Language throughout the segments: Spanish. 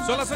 Son las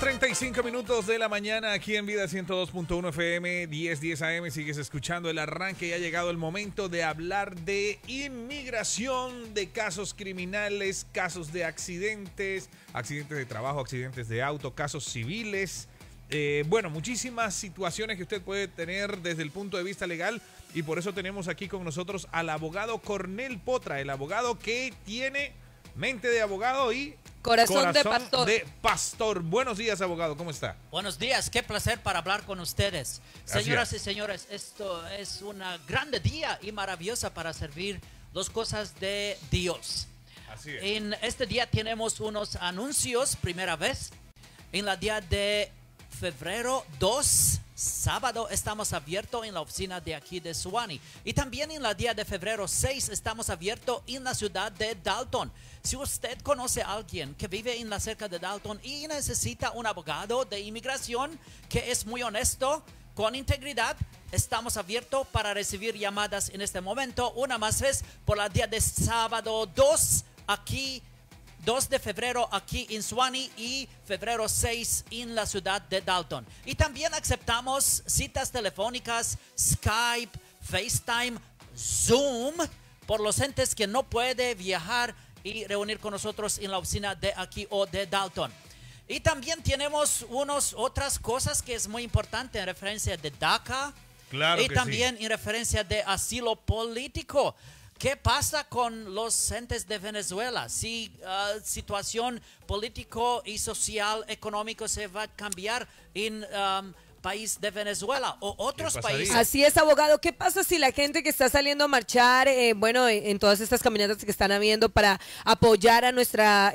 8:35 de la mañana aquí en Vida 102.1 FM, 1010 AM. Sigues escuchando el arranque y ha llegado el momento de hablar de inmigración, de casos criminales, casos de accidentes, accidentes de trabajo, accidentes de auto, casos civiles. Bueno, muchísimas situaciones que usted puede tener desde el punto de vista legal y por eso tenemos aquí con nosotros al abogado Cornel Potra, el abogado que tiene mente de abogado y Corazón de pastor. Buenos días, abogado, ¿cómo está? Buenos días, qué placer para hablar con ustedes. Gracias. Señoras y señores, esto es una grande día y maravillosa para servir las cosas de Dios. Así es. En este día tenemos unos anuncios, primera vez. En la día de febrero 2, sábado, estamos abiertos en la oficina de aquí de Suwannee. Y también en la día de febrero 6 estamos abiertos en la ciudad de Dalton. Si usted conoce a alguien que vive en la cerca de Dalton y necesita un abogado de inmigración que es muy honesto, con integridad, estamos abiertos para recibir llamadas en este momento. Una más vez por la día de sábado 2 aquí. 2 de febrero aquí en Suwannee y febrero 6 en la ciudad de Dalton. Y también aceptamos citas telefónicas, Skype, FaceTime, Zoom, por los entes que no pueden viajar y reunir con nosotros en la oficina de aquí o de Dalton. Y también tenemos otras cosas que es muy importante en referencia de DACA. Claro y que también sí. en referencia de asilo político. ¿Qué pasa con los entes de Venezuela? Si situación político y social, económico se va a cambiar en país de Venezuela o otros países. Así es, abogado. ¿Qué pasa si la gente que está saliendo a marchar, en todas estas caminatas que están habiendo para apoyar a nuestra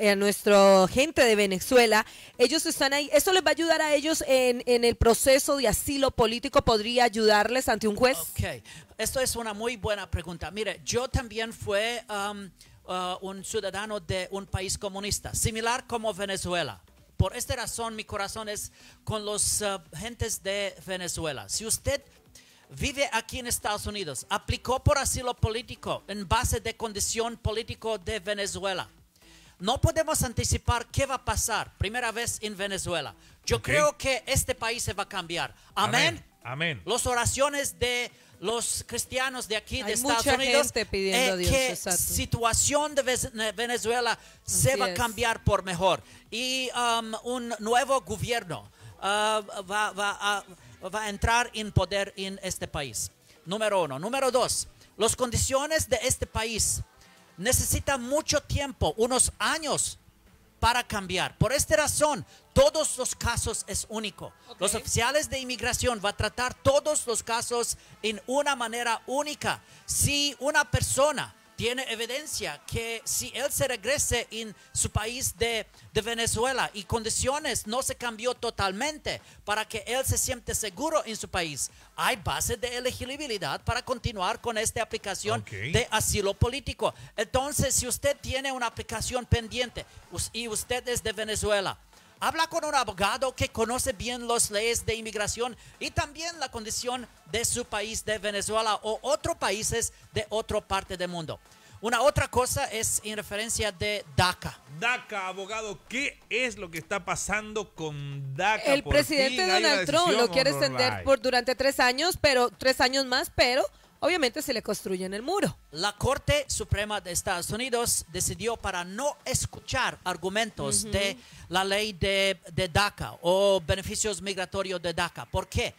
gente de Venezuela, ellos están ahí? ¿Eso les va a ayudar a ellos en el proceso de asilo político? ¿Podría ayudarles ante un juez? Ok, esto es una muy buena pregunta. Mire, yo también fui un ciudadano de un país comunista, similar como Venezuela. Por esta razón, mi corazón es con los gentes de Venezuela. Si usted vive aquí en Estados Unidos, aplicó por asilo político en base de condición político de Venezuela, no podemos anticipar qué va a pasar primera vez en Venezuela. Yo creo que este país se va a cambiar. Amén. Amén. Las oraciones de los cristianos de aquí de Hay Estados mucha Unidos gente pidiendo a Dios, que exacto. situación de Venezuela se va a cambiar por mejor y un nuevo gobierno va a entrar en poder en este país. Número uno. Número dos, las condiciones de este país necesitan mucho tiempo, unos años para cambiar. Por esta razón, todos los casos es único. Los oficiales de inmigración van a tratar todos los casos en una manera única. Si una persona tiene evidencia que si él se regrese en su país de Venezuela y condiciones no se cambió totalmente para que él se siente seguro en su país, hay base de elegibilidad para continuar con esta aplicación de asilo político. Entonces, si usted tiene una aplicación pendiente y usted es de Venezuela, habla con un abogado que conoce bien las leyes de inmigración y también la condición de su país de Venezuela o otros países de otra parte del mundo. Una otra cosa es en referencia de DACA. DACA, abogado, ¿qué es lo que está pasando con DACA? El presidente Donald Trump lo quiere extender durante 3 años, pero 3 años más, pero obviamente se le construyen el muro. La Corte Suprema de Estados Unidos decidió para no escuchar argumentos de la ley de DACA o beneficios migratorios de DACA. ¿Por qué?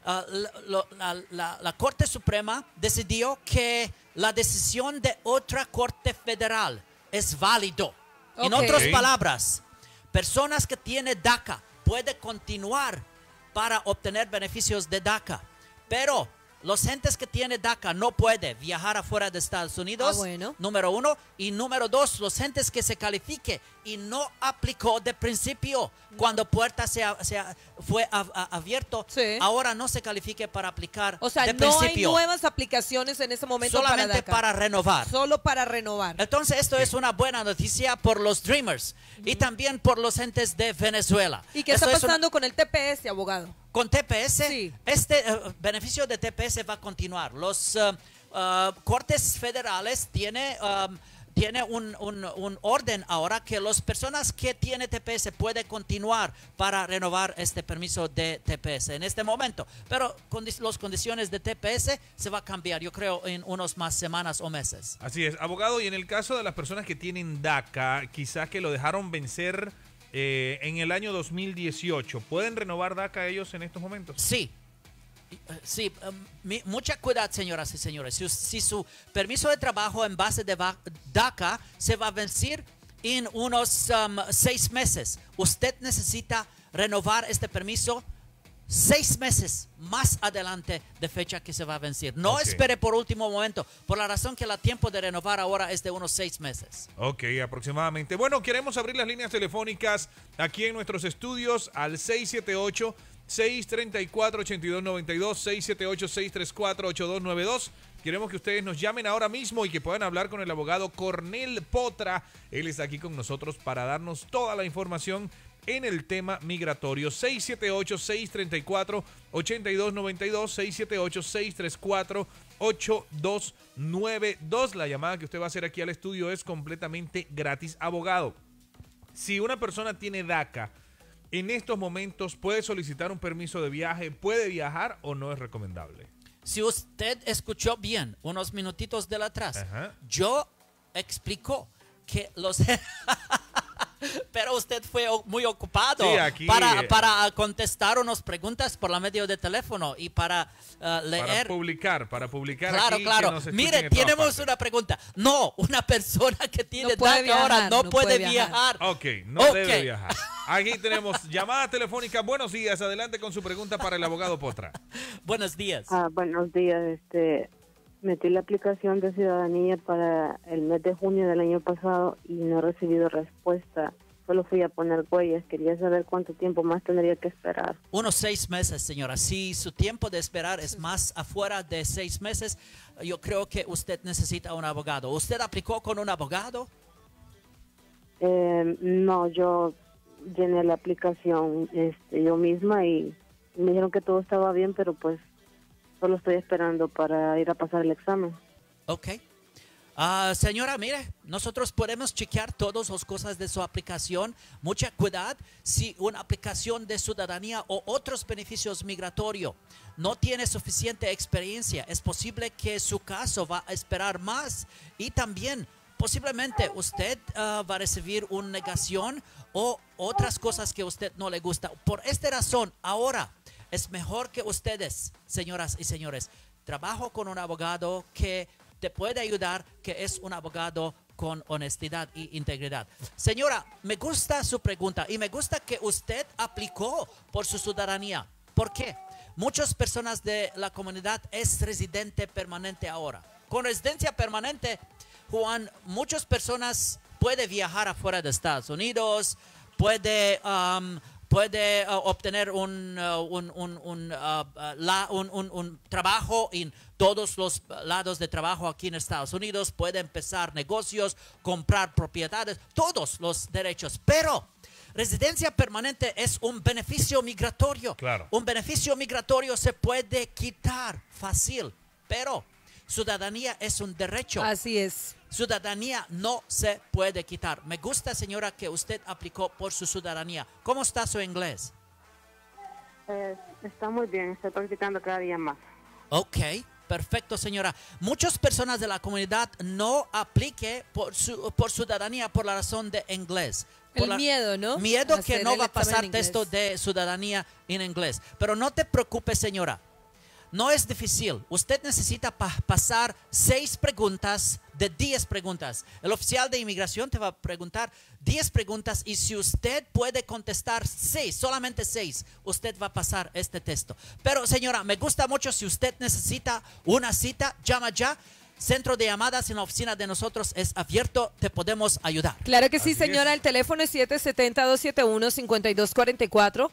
La Corte Suprema decidió que la decisión de otra Corte Federal es válido. En otras palabras, personas que tienen DACA pueden continuar para obtener beneficios de DACA, pero los gentes que tienen DACA no pueden viajar afuera de Estados Unidos, número uno. Y número dos, los gentes que se califique y no aplicó de principio cuando puerta fue abierto, ahora no se califique para aplicar o sea, de no principio. Hay nuevas aplicaciones en ese momento solamente para renovar. Solo para renovar. Entonces esto es una buena noticia por los Dreamers y también por los gentes de Venezuela. ¿Y qué está pasando con el TPS, abogado? Con TPS, sí. Este beneficio de TPS va a continuar. Los cortes federales tienen tiene un orden ahora que las personas que tienen TPS pueden continuar para renovar este permiso de TPS en este momento. Pero las condiciones de TPS se va a cambiar, yo creo, en unos más semanas o meses. Así es, abogado, y en el caso de las personas que tienen DACA, quizás que lo dejaron vencer en el año 2018, ¿pueden renovar DACA ellos en estos momentos? Sí. Sí, mucha cuidado, señoras y señores. Si su permiso de trabajo en base de DACA se va a vencer en unos 6 meses, usted necesita renovar este permiso 6 meses más adelante de fecha que se va a vencer. No espere por último momento, por la razón que el tiempo de renovar ahora es de unos 6 meses. Ok, aproximadamente. Bueno, queremos abrir las líneas telefónicas aquí en nuestros estudios al 678-634-8292, 678-634-8292. Queremos que ustedes nos llamen ahora mismo y que puedan hablar con el abogado Cornel Potra. Él está aquí con nosotros para darnos toda la información en el tema migratorio. 678-634-8292, 678-634-8292. La llamada que usted va a hacer aquí al estudio es completamente gratis. Abogado, si una persona tiene DACA, en estos momentos puede solicitar un permiso de viaje, ¿puede viajar o no es recomendable? Si usted escuchó bien unos minutitos de atrás, yo explico que los... Pero usted fue muy ocupado para contestar unas preguntas por la medio de teléfono y para leer. Para publicar. Claro, aquí, claro. Mire, tenemos una pregunta. No, una persona que tiene DACA ahora no puede viajar. Ok, no debe viajar. Aquí tenemos llamada telefónica. Buenos días, adelante con su pregunta para el abogado Potra. Buenos días. Buenos días, metí la aplicación de ciudadanía para el mes de junio del año pasado y no he recibido respuesta. Solo fui a poner huellas. Quería saber cuánto tiempo más tendría que esperar. Unos 6 meses, señora. Si su tiempo de esperar es más afuera de 6 meses, yo creo que usted necesita un abogado. ¿Usted aplicó con un abogado? No, yo llené la aplicación yo misma y me dijeron que todo estaba bien, pero pues solo estoy esperando para ir a pasar el examen. Ok. Señora, mire, nosotros podemos chequear todas las cosas de su aplicación. Mucha cuidado si una aplicación de ciudadanía o otros beneficios migratorios no tiene suficiente experiencia. Es posible que su caso va a esperar más y también posiblemente usted va a recibir una negación o otras cosas que a usted no le gusta. Por esta razón, ahora es mejor que ustedes, señoras y señores, trabajo con un abogado que te puede ayudar, que es un abogado con honestidad y integridad. Señora, me gusta su pregunta y me gusta que usted aplicó por su ciudadanía. ¿Por qué? Muchas personas de la comunidad es residente permanente ahora. Con residencia permanente, Juan, muchas personas pueden viajar afuera de Estados Unidos, puede obtener un trabajo en todos los lados de trabajo aquí en Estados Unidos, puede empezar negocios, comprar propiedades, todos los derechos. Pero residencia permanente es un beneficio migratorio. Claro. Un beneficio migratorio se puede quitar fácil, pero ciudadanía es un derecho. Así es. Ciudadanía no se puede quitar. Me gusta, señora, que usted aplicó por su ciudadanía. ¿Cómo está su inglés? Está muy bien, estoy practicando cada día más. Ok, perfecto, señora. Muchas personas de la comunidad no apliquen por ciudadanía por la razón de inglés. Miedo, ¿no? Miedo que no va a pasar texto de ciudadanía en inglés. Pero no te preocupes, señora. No es difícil. Usted necesita pasar 6 preguntas de 10 preguntas. El oficial de inmigración te va a preguntar 10 preguntas y si usted puede contestar 6, solamente 6, usted va a pasar este texto. Pero señora, me gusta mucho. Si usted necesita una cita, llama ya. Centro de llamadas en la oficina de nosotros es abierto, te podemos ayudar. Claro que sí, señora. El teléfono es 770-271-5244,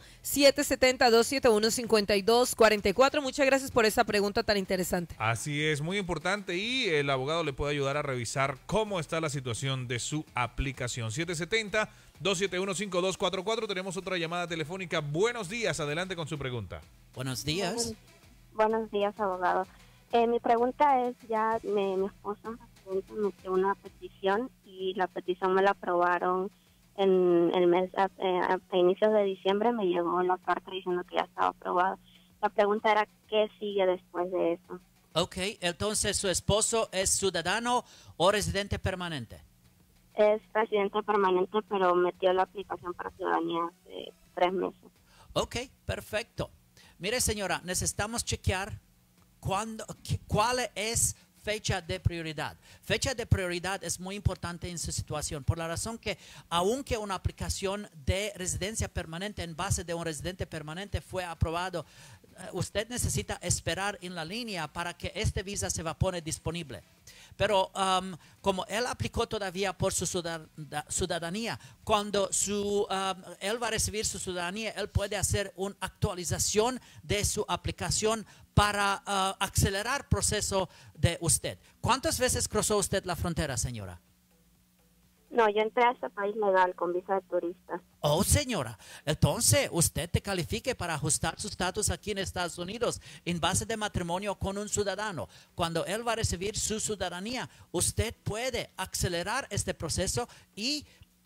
770-271-5244. Muchas gracias por esa pregunta tan interesante. Así es, muy importante, y el abogado le puede ayudar a revisar cómo está la situación de su aplicación. 770-271-5244. Tenemos otra llamada telefónica. Buenos días, adelante con su pregunta. Buenos días. Buenos días, abogado. Mi pregunta es, mi esposo 20 metí una petición y la petición me la aprobaron en el mes, a inicios de diciembre me llegó la carta diciendo que ya estaba aprobada. La pregunta era, ¿qué sigue después de eso? Ok, entonces su esposo es ciudadano o residente permanente. Es residente permanente, pero metió la aplicación para ciudadanía hace 3 meses. Ok, perfecto. Mire, señora, necesitamos chequear cuál es fecha de prioridad. Fecha de prioridad es muy importante en su situación, por la razón que aunque una aplicación de residencia permanente en base de un residente permanente fue aprobado, usted necesita esperar en la línea para que este visa se va a poner disponible. Pero como él aplicó todavía por su ciudadanía, cuando él va a recibir su ciudadanía, él puede hacer una actualización de su aplicación para acelerar el proceso de usted. ¿Cuántas veces cruzó usted la frontera, señora? No, yo entré a este país legal con visa de turista. Oh, señora, entonces usted te califique para ajustar su estatus aquí en Estados Unidos en base de matrimonio con un ciudadano. Cuando él va a recibir su ciudadanía, usted puede acelerar este proceso y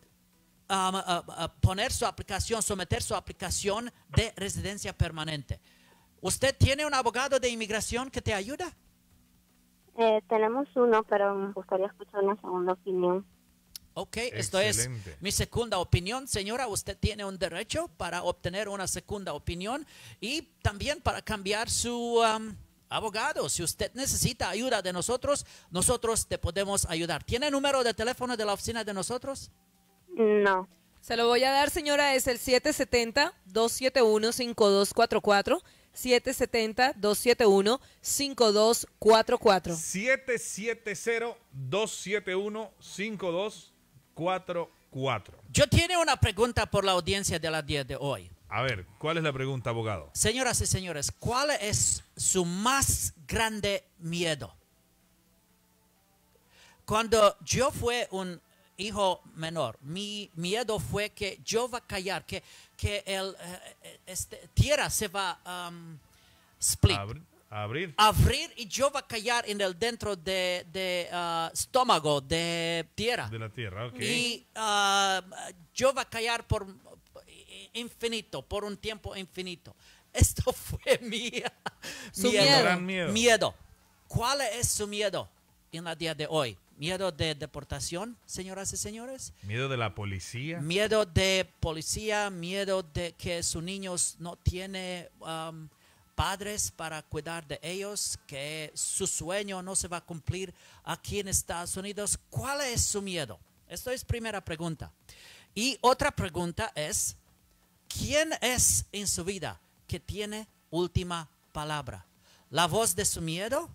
poner su aplicación, someter su aplicación de residencia permanente. ¿Usted tiene un abogado de inmigración que te ayuda? Tenemos uno, pero me gustaría escuchar una segunda opinión. Ok, esto es mi segunda opinión. Señora, usted tiene un derecho para obtener una segunda opinión y también para cambiar su abogado. Si usted necesita ayuda de nosotros, nosotros te podemos ayudar. ¿Tiene número de teléfono de la oficina de nosotros? No. Se lo voy a dar, señora, es el 770-271-5244. 770-271-5244. 770-271-5244. Yo tiene una pregunta por la audiencia de la día de hoy. A ver, ¿cuál es la pregunta, abogado? Señoras y señores, ¿cuál es su más grande miedo? Cuando yo fui un hijo menor, mi miedo fue que yo va a callar, que el tierra se va a split. Abrir Y yo va a callar en el dentro de estómago de tierra. de la tierra, ok. Y yo va a callar por infinito, por un tiempo infinito. Esto fue Su Gran miedo. ¿Cuál es su miedo en el día de hoy? ¿Miedo de deportación, señoras y señores? ¿Miedo de la policía? Miedo de policía, miedo de que sus niños no tienen padres para cuidar de ellos, que su sueño no se va a cumplir aquí en Estados Unidos. ¿Cuál es su miedo? Esto es primera pregunta. Y otra pregunta es, ¿quién es en su vida que tiene última palabra? ¿La voz de su miedo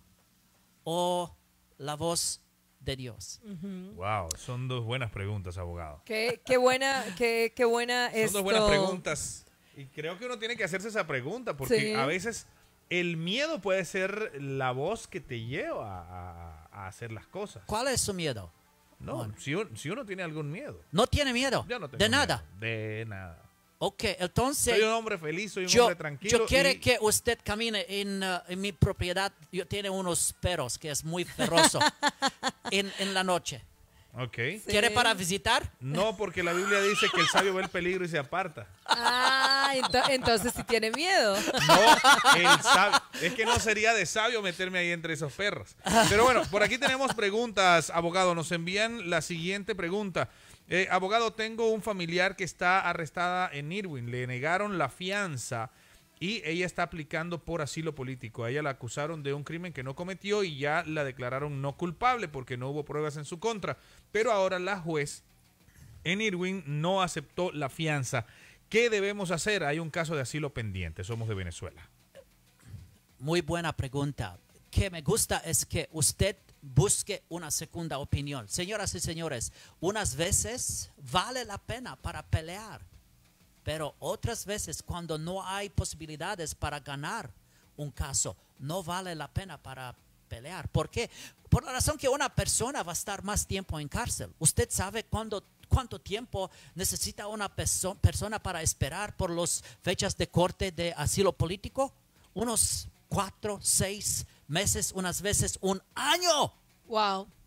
o la voz de Dios? Wow, son dos buenas preguntas, abogado. Qué buena Son dos buenas preguntas. Y creo que uno tiene que hacerse esa pregunta porque Sí. a veces el miedo puede ser la voz que te lleva a hacer las cosas. ¿Cuál es su miedo? No, Bueno. si uno tiene algún miedo. ¿No tiene miedo? Yo no tengo ¿De miedo. nada? De nada. Ok, entonces Soy un hombre feliz, soy un hombre tranquilo. yo quiero y- que usted camine en mi propiedad. Yo tengo unos perros que es muy feroz en la noche. Ok. ¿Quiere para visitar? No, porque la Biblia dice que el sabio ve el peligro y se aparta. Ah, entonces sí tiene miedo. No, es que no sería de sabio meterme ahí entre esos perros. Pero bueno, por aquí tenemos preguntas, abogado. Nos envían la siguiente pregunta. Abogado, tengo un familiar que está arrestada en Irwin. Le negaron la fianza y ella está aplicando por asilo político. A ella la acusaron de un crimen que no cometió y ya la declararon no culpable porque no hubo pruebas en su contra. Pero ahora la juez en Irwin no aceptó la fianza. ¿Qué debemos hacer? Hay un caso de asilo pendiente. Somos de Venezuela. Muy buena pregunta. Que me gusta es que usted busque una segunda opinión. Señoras y señores, unas veces vale la pena para pelear, pero otras veces cuando no hay posibilidades para ganar un caso, no vale la pena para pelear. ¿Por qué? Por la razón que una persona va a estar más tiempo en cárcel. ¿Usted sabe cuánto tiempo necesita una persona para esperar por las fechas de corte de asilo político? Unos 4, 6 meses, unas veces un año. Wow.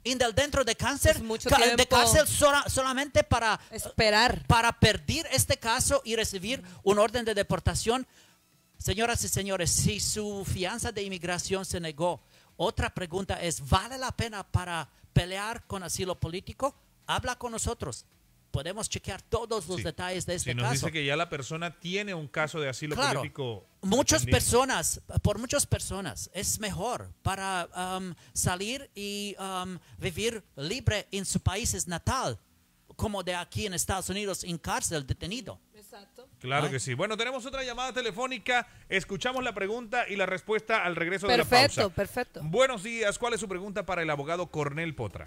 dentro de cáncer, Es mucho de tiempo. cárcel solamente para Esperar. perder este caso y recibir un orden de deportación. Señoras y señores, si su fianza de inmigración se negó, otra pregunta es, ¿vale la pena para pelear con asilo político? Habla con nosotros. Podemos chequear todos los detalles de este si nos caso. dice que ya la persona tiene un caso de asilo Claro, político. por muchas personas es mejor para salir y vivir libre en su país natal, como de aquí en Estados Unidos en cárcel detenido. Exacto. Claro que sí. Bueno, tenemos otra llamada telefónica. Escuchamos la pregunta y la respuesta al regreso de la pausa. Perfecto, perfecto. Buenos días. ¿Cuál es su pregunta para el abogado Cornel Potra?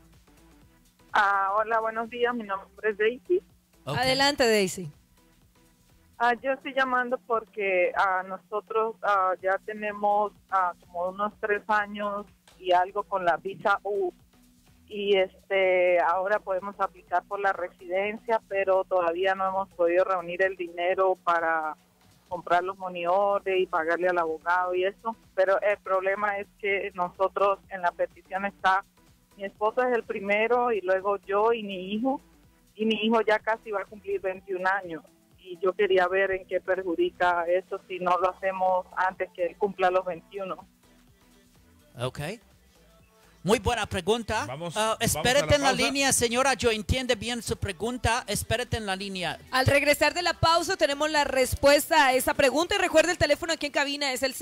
Hola, buenos días. Mi nombre es Daisy. Ok. Adelante, Daisy. Yo estoy llamando porque nosotros ya tenemos como unos 3 años y algo con la visa U. Y ahora podemos aplicar por la residencia, pero todavía no hemos podido reunir el dinero para comprar los money order y pagarle al abogado y eso. Pero el problema es que nosotros en la petición está, mi esposo es el primero y luego yo y mi hijo ya casi va a cumplir 21 años. Y yo quería ver en qué perjudica eso si no lo hacemos antes que él cumpla los 21. Ok. Muy buena pregunta. Vamos Espérate a en la pausa. línea, señora. Yo entiendo bien su pregunta. Espérate en la línea. Al regresar de la pausa tenemos la respuesta a esa pregunta y recuerda el teléfono aquí en cabina es el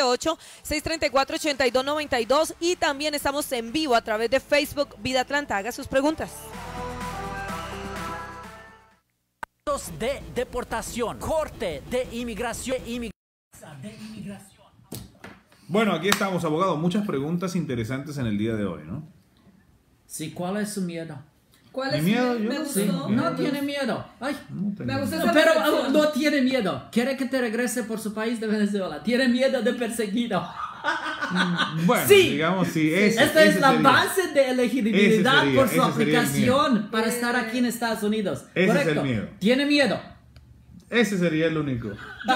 678-634-8292 y también estamos en vivo a través de Facebook Vida Atlanta. Haga sus preguntas. De deportación, corte de inmigración, Bueno, aquí estamos, abogado. Muchas preguntas interesantes en el día de hoy, ¿no? Sí, ¿cuál es su miedo? ¿Cuál Mi miedo, yo me no gustó? sé. No tiene miedo. Ay, No tengo- Me gustó no, esa pero reflexión. no tiene miedo. Quiere que te regrese por su país de Venezuela. Tiene miedo de perseguido. Bueno, Sí. digamos, sí. Esta es la base de elegibilidad Ese sería- por su ese sería el aplicación para estar aquí en Estados Unidos. Ese es el Correcto. miedo. Tiene miedo. Ese sería el único.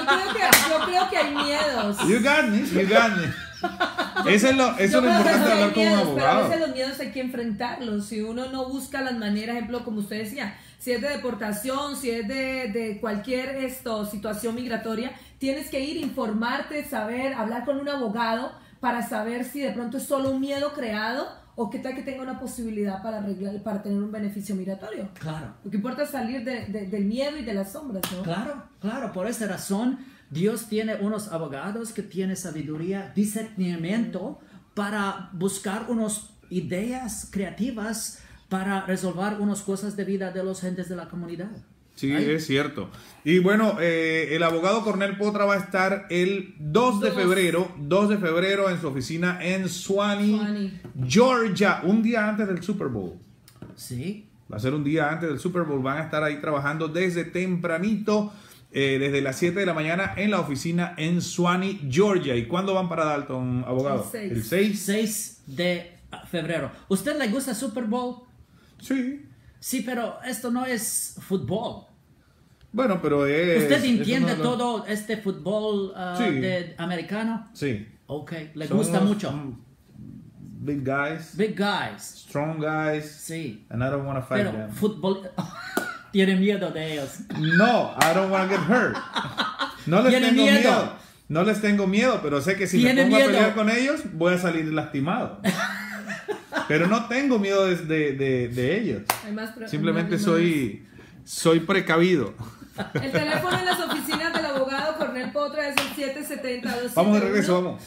Yo creo que hay miedos. You got me, you got me. Eso es lo Yo creo que importante sí de hay hablar con un miedos, pero a abogado. veces los miedos hay que enfrentarlos. Si uno no busca las maneras, ejemplo, como usted decía, si es de deportación, si es de cualquier situación migratoria, tienes que ir, informarte, saber, hablar con un abogado para saber si de pronto es solo un miedo creado o qué tal que tenga una posibilidad para arreglar, para tener un beneficio migratorio. Claro. Lo que importa es salir del miedo y de las sombras, ¿no? Claro, claro. Por esa razón, Dios tiene unos abogados que tienen sabiduría, discernimiento para buscar unas ideas creativas para resolver unas cosas de vida de los gentes de la comunidad. Sí, es cierto. Y bueno, el abogado Cornel Potra va a estar el 2 de febrero en su oficina en Suwanee, Georgia, un día antes del Super Bowl. Sí. Va a ser un día antes del Super Bowl. Van a estar ahí trabajando desde tempranito, desde las 7 de la mañana en la oficina en Suwanee, Georgia. ¿Y cuándo van para Dalton, abogado? El 6. 6 de febrero. ¿Usted le gusta Super Bowl? Sí. Sí, pero esto no es fútbol. Bueno, pero es... ¿Usted es entiende uno de los- todo este fútbol Sí. de americano? Sí. Ok, le Son gusta unos, mucho. Big guys, Big guys. strong guys, Sí. and I don't want to fight Pero them. fútbol tiene miedo de ellos. No, I don't want to get hurt. No les Tiene tengo miedo. miedo. No les tengo miedo, pero sé que si me Tiene pongo miedo. a pelear con ellos, voy a salir lastimado. Pero no tengo miedo de ellos. Hay más Simplemente más- soy precavido. El teléfono en las oficinas del abogado Cornel Potra es el 770-271-5244. Vamos de regreso, vamos.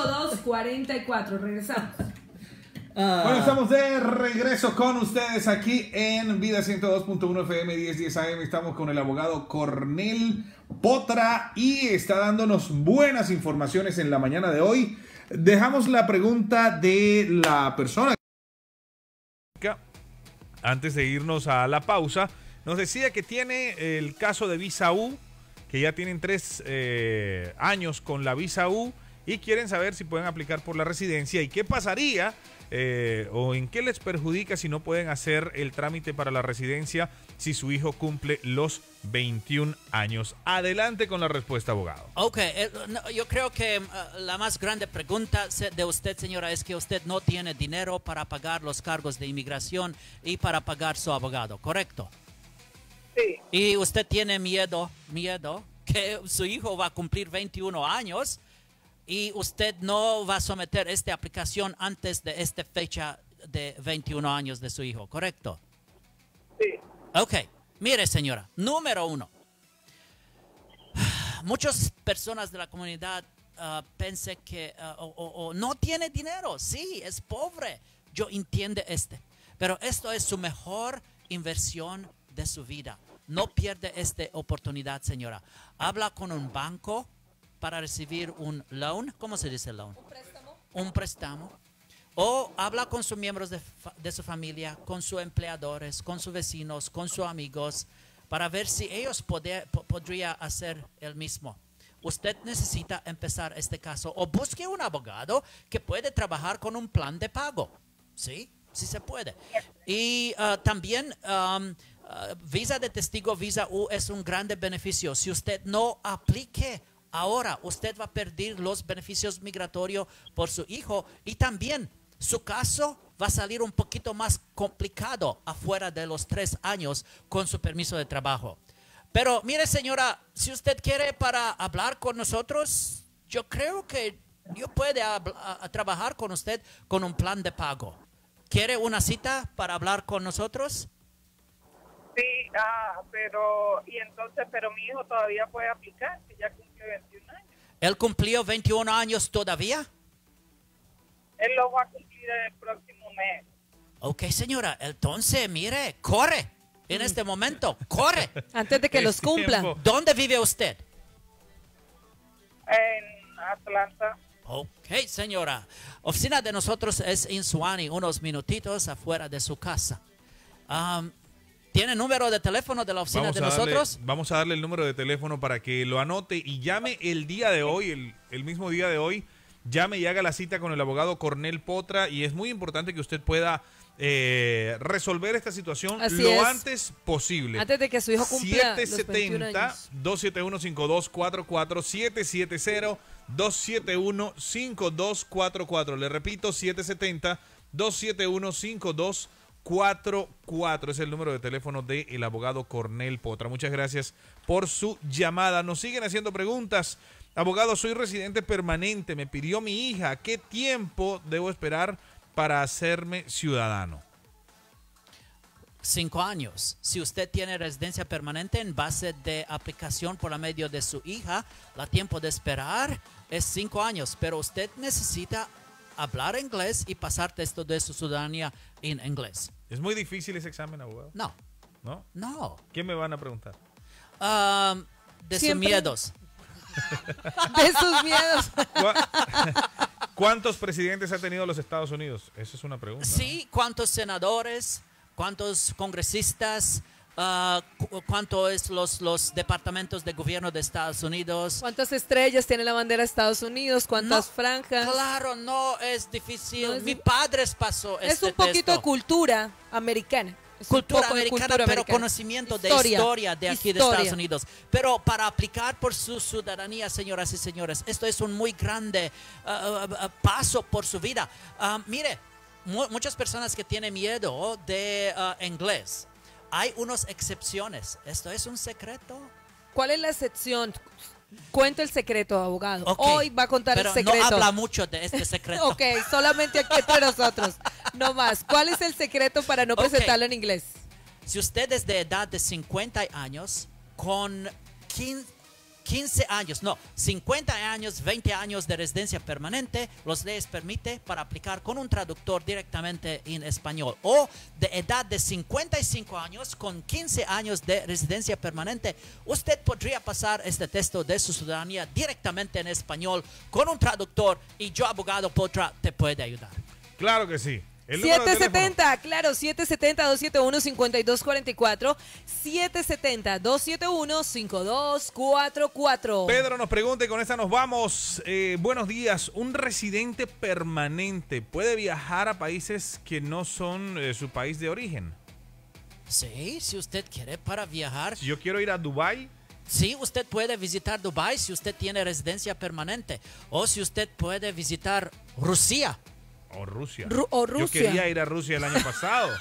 5244. Regresamos. Bueno, estamos de regreso con ustedes aquí en Vida 102.1 FM 1010 AM. Estamos con el abogado Cornel Potra y está dándonos buenas informaciones en la mañana de hoy. Dejamos la pregunta de la persona. Antes de irnos a la pausa, nos decía que tiene el caso de visa U, que ya tienen 3 años con la visa U y quieren saber si pueden aplicar por la residencia y qué pasaría o en qué les perjudica si no pueden hacer el trámite para la residencia si su hijo cumple los 21 años. Adelante con la respuesta, abogado. Ok, yo creo que la más grande pregunta de usted, señora, es que usted no tiene dinero para pagar los cargos de inmigración y para pagar su abogado, ¿correcto? Sí. Y usted tiene miedo que su hijo va a cumplir 21 años y usted no va a someter esta aplicación antes de esta fecha de 21 años de su hijo, ¿correcto? Sí. Ok, mire, señora, número 1. Muchas personas de la comunidad piensan que o no tiene dinero. Sí, es pobre. Yo entiendo pero esto es su mejor inversión de su vida. No pierde esta oportunidad, señora. Habla con un banco para recibir un loan. ¿Cómo se dice loan? Un préstamo. O habla con sus miembros de su familia, con sus empleadores, con sus vecinos, con sus amigos, para ver si ellos podrían hacer el mismo. Usted necesita empezar este caso o busque un abogado que puede trabajar con un plan de pago. ¿Sí? Sí se puede. Y también visa de testigo, visa U es un grande beneficio. Si usted no aplique ahora, usted va a perder los beneficios migratorios por su hijo y también su caso va a salir un poquito más complicado afuera de los 3 años con su permiso de trabajo. Pero mire, señora, si usted quiere para hablar con nosotros, yo creo que yo puedo trabajar con usted con un plan de pago. ¿Quiere una cita para hablar con nosotros? Sí, pero mi hijo todavía puede aplicar, que ya cumplió 21 años. ¿Él cumplió 21 años todavía? Él lo va a cumplir el próximo mes. Ok, señora, entonces, mire, corre en este momento, corre. Antes de que los cumpla. Tiempo. ¿Dónde vive usted? En Atlanta. Ok, señora. Oficina de nosotros es en Suwannee, unos minutitos afuera de su casa. ¿Tiene número de teléfono de la oficina de nosotros? Vamos a darle el número de teléfono para que lo anote y llame el día de hoy, el mismo día de hoy. Llame y haga la cita con el abogado Cornel Potra y es muy importante que usted pueda resolver esta situación antes posible. Antes de que su hijo cumpla los 21 años. 770-271-5244, 770-271-5244. Le repito, 770-271-5244. Es el número de teléfono del abogado Cornel Potra. Muchas gracias por su llamada. Nos siguen haciendo preguntas. Abogado, soy residente permanente. Me pidió mi hija. ¿Qué tiempo debo esperar para hacerme ciudadano? 5 años. Si usted tiene residencia permanente en base de aplicación por la medio de su hija, el tiempo de esperar es 5 años. Pero usted necesita hablar inglés y pasar texto de su ciudadanía en inglés. ¿Es muy difícil ese examen, abogado? No. ¿No? No. ¿Qué me van a preguntar? De sus miedos. De sus miedos. ¿Cuántos presidentes ha tenido los Estados Unidos? Esa es una pregunta. Sí, ¿cuántos senadores? ¿Cuántos congresistas? ¿Cuántos los departamentos de gobierno de Estados Unidos? ¿Cuántas estrellas tiene la bandera de Estados Unidos? ¿Cuántas franjas? Claro, no es difícil. No es Mi padre pasó Es un poquito de cultura americana. Es cultura un poco de americana, cultura pero americana. conocimiento de historia de aquí de Historia. Estados Unidos. Pero para aplicar por su ciudadanía, señoras y señores, esto es un muy grande paso por su vida. Mire, muchas personas que tienen miedo de inglés. Hay unas excepciones. ¿Esto es un secreto? ¿Cuál es la excepción? Cuenta el secreto, abogado. Okay. Hoy va a contar Pero el secreto. no habla mucho de este secreto. Ok, solamente aquí entre nosotros. No más. ¿Cuál es el secreto para no presentarlo en inglés? Si usted es de edad de 50 años, con 15 años, no, 50 años, 20 años de residencia permanente, los leyes permiten para aplicar con un traductor directamente en español. O de edad de 55 años, con 15 años de residencia permanente, usted podría pasar este texto de su ciudadanía directamente en español con un traductor y yo, abogado Potra, te puede ayudar. Claro que sí. El número de teléfono. 770, claro, 770-271-5244, 770-271-5244. Pedro nos pregunta y con esta nos vamos. Buenos días. ¿Un residente permanente puede viajar a países que no son su país de origen? Sí, si usted quiere para viajar. Si yo quiero ir a Dubái. Sí, usted puede visitar Dubái si usted tiene residencia permanente. O si usted puede visitar Rusia. O Rusia. O Rusia. Yo quería ir a Rusia el año pasado.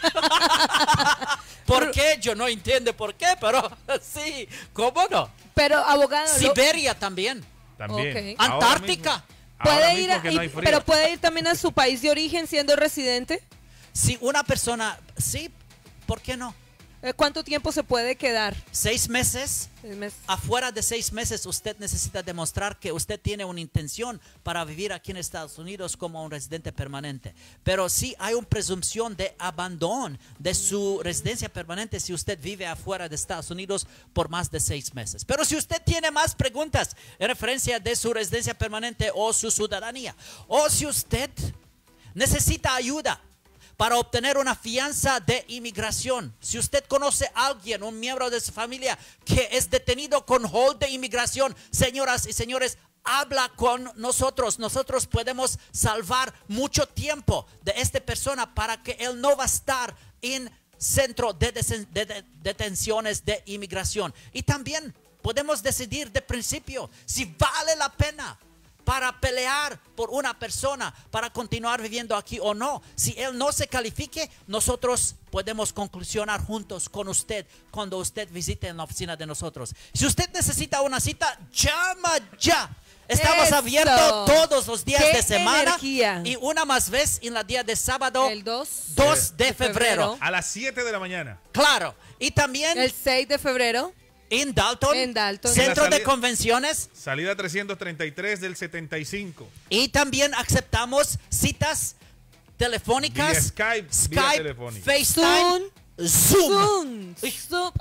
¿Por qué? Yo no entiendo por qué, pero sí, ¿cómo no? Pero, abogado... Siberia también. También. Ok. Antártica. ¿Puede ir que no hay frío. pero puede ir también a su país de origen siendo residente? Si una persona, sí, ¿por qué no? ¿Cuánto tiempo se puede quedar? 6 meses. 6 meses. Afuera de 6 meses usted necesita demostrar que usted tiene una intención para vivir aquí en Estados Unidos como un residente permanente. Pero sí hay una presunción de abandono de su residencia permanente si usted vive afuera de Estados Unidos por más de 6 meses. Pero si usted tiene más preguntas en referencia de su residencia permanente o su ciudadanía, o si usted necesita ayuda para obtener una fianza de inmigración. Si usted conoce a alguien, un miembro de su familia que es detenido con hold de inmigración, señoras y señores, habla con nosotros. Nosotros podemos salvar mucho tiempo de esta persona para que él no va a estar en centro de detenciones de inmigración. Y también podemos decidir de principio si vale la pena para pelear por una persona, para continuar viviendo aquí o no. Si él no se califique, nosotros podemos conclusionar juntos con usted cuando usted visite en la oficina de nosotros. Si usted necesita una cita, llama ya. Estamos Eso. abiertos todos los días ¡Qué de semana energía! y una más vez en la día de sábado, El 2 de febrero. A las 7 de la mañana. Claro. Y también El 6 de febrero. en Dalton, En Dalton. Centro En la de Convenciones. Salida 333 del 75. Y también aceptamos citas telefónicas, Vía Skype, vía telefónica. FaceTime, Zoom. Zoom.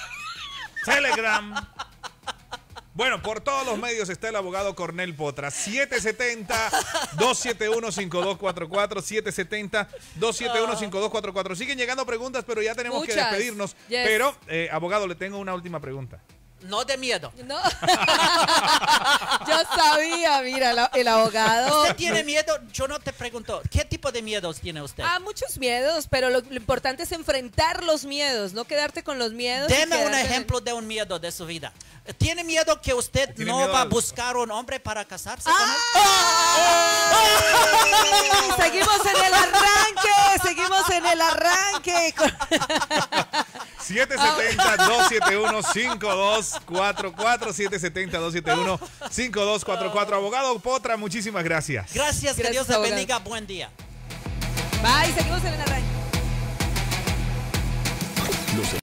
Telegram. Bueno, por todos los medios está el abogado Cornel Potra. 770-271-5244. 770-271-5244. Siguen llegando preguntas, pero ya tenemos que Muchas. despedirnos. Yes. Pero, abogado, le tengo una última pregunta. No de miedo. No. Yo sabía, mira, el abogado. ¿Usted tiene miedo? Yo no te pregunto. ¿Qué tipo de miedos tiene usted? Muchos miedos, pero lo importante es enfrentar los miedos, no quedarte con los miedos. Deme un ejemplo de un miedo de su vida. ¿Tiene miedo que usted ¿Tiene no miedo va a al- buscar un hombre para casarse con él? Seguimos en el arranque, seguimos en el arranque. 770-271-5244. 770-271-5244. Abogado Potra, muchísimas gracias. Gracias, que Gracias, Dios le abogado. bendiga. Buen día. Bye, seguimos en el arranque.